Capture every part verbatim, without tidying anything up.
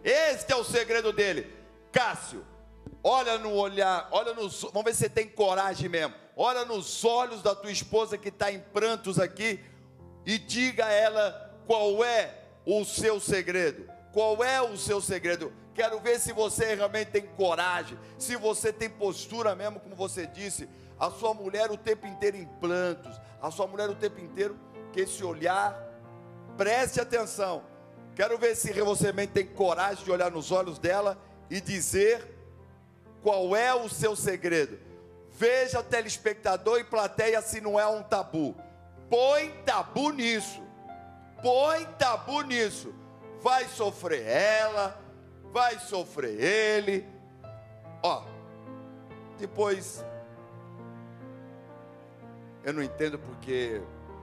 Este é o segredo dele. Cássio, olha no olhar, olha nos, vamos ver se você tem coragem mesmo. Olha nos olhos da tua esposa que está em prantos aqui e diga a ela qual é o seu segredo. Qual é o seu segredo? Quero ver se você realmente tem coragem, se você tem postura mesmo, como você disse. A sua mulher o tempo inteiro em prantos, a sua mulher o tempo inteiro com esse olhar. Preste atenção. Quero ver se você realmente tem coragem de olhar nos olhos dela e dizer qual é o seu segredo. Veja, telespectador e plateia, se não é um tabu. Põe tabu nisso. Põe tabu nisso. Vai sofrer ela, vai sofrer ele. Ó, depois, eu não entendo porque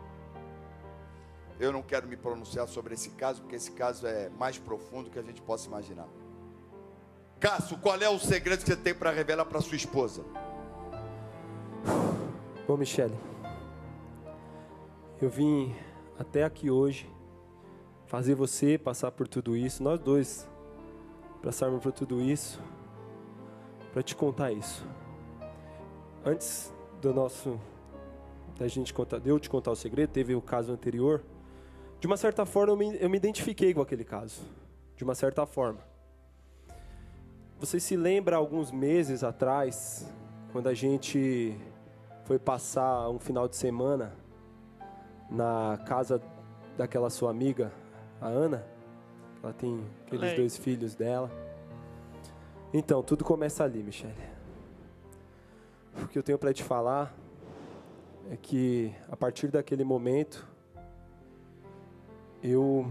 eu não quero me pronunciar sobre esse caso, porque esse caso é mais profundo do que a gente possa imaginar. Cássio, qual é o segredo que você tem para revelar para sua esposa? Bom, Michele, eu vim até aqui hoje fazer você passar por tudo isso, nós dois passarmos por tudo isso, para te contar isso. Antes do nosso, da gente contar, de eu te contar o segredo, teve o caso anterior. De uma certa forma, eu me, eu me identifiquei com aquele caso. De uma certa forma. Você se lembra, alguns meses atrás, quando a gente foi passar um final de semana na casa daquela sua amiga, a Ana? Ela tem aqueles Lei. dois filhos dela. Então, tudo começa ali, Michele. O que eu tenho para te falar é que, a partir daquele momento, eu,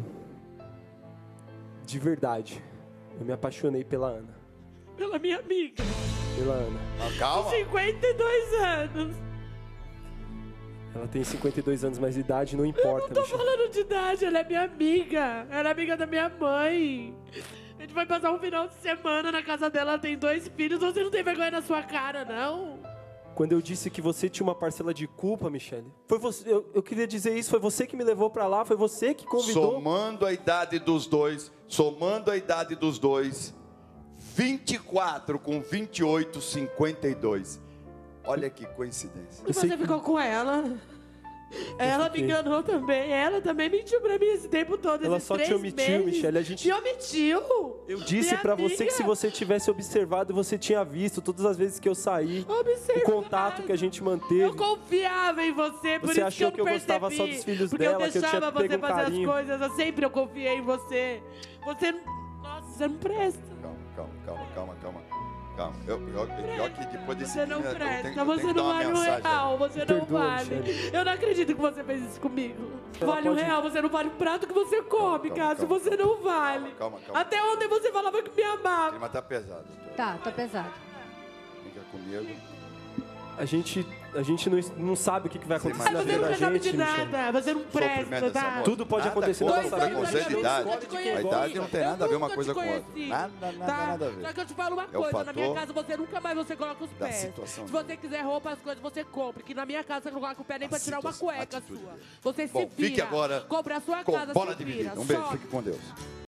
de verdade, eu me apaixonei pela Ana. Pela minha amiga. Pela Ana. Ah, calma. cinquenta e dois anos. Ela tem cinquenta e dois anos, mas de idade não importa, Eu não tô Michele. falando de idade, ela é minha amiga. Ela é amiga da minha mãe. A gente vai passar um final de semana na casa dela, ela tem dois filhos. Você não tem vergonha na sua cara, não? Quando eu disse que você tinha uma parcela de culpa, Michele, foi você, eu, eu queria dizer isso, foi você que me levou pra lá, foi você que convidou. Somando a idade dos dois, somando a idade dos dois, vinte e quatro com vinte e oito, cinquenta e dois. Olha que coincidência. E você ficou com ela? Ela me enganou também. Ela também mentiu pra mim esse tempo todo. Ela esses só te três omitiu, meses. Michele, a gente- Me omitiu? Eu disse Minha pra você que amiga. se você tivesse observado, você tinha visto todas as vezes que eu saí, Observado. o contato que a gente manteve. Eu confiava em você, por Você isso achou que eu que não eu gostava percebi. só dos filhos porque dela, eu que eu tinha deixava você pego um fazer carinho. as coisas, eu sempre eu confiei em você. Você, nossa, você não presta. Calma, calma, calma, calma, calma. Calma. Eu, eu, pior que depois desse Você não eu tenho- eu presta, tenho- eu você tenho que não dar uma vale um mensagem real, você não Perdoa, vale. Michele. Eu não acredito que você fez isso comigo. Ela Vale um pode- real, você não vale o prato que você come, calma, Cássio, calma, você não vale. calma, calma. Até ontem você falava que me O amava. clima tá pesado. doutor. Tá, tá pesado. Fica comigo. A gente, a gente não, não sabe o que que vai Você acontecer na Você vida não da sabe gente, de Michele. nada, você não Sofrimento presta, dessa tá? moça. Tudo pode Nada acontecer contra na nossa vida. preconceito de idade. Eu nunca te conheci. A idade não tem nada a ver uma Eu coisa nunca com te outra. conheci. Nada, nada, Tá? nada a ver. Só que eu te falo uma É o coisa, na minha fator casa você nunca mais você coloca os da pés. situação Se dele. você quiser roupa, as coisas você compra, que na minha casa você não coloca o pé nem pra A tirar uma situação, cueca atitude sua. dele. Você se Bom, vira. fique agora Compra a sua com casa, bola se dividida. vira. Um beijo, Só fique com Deus.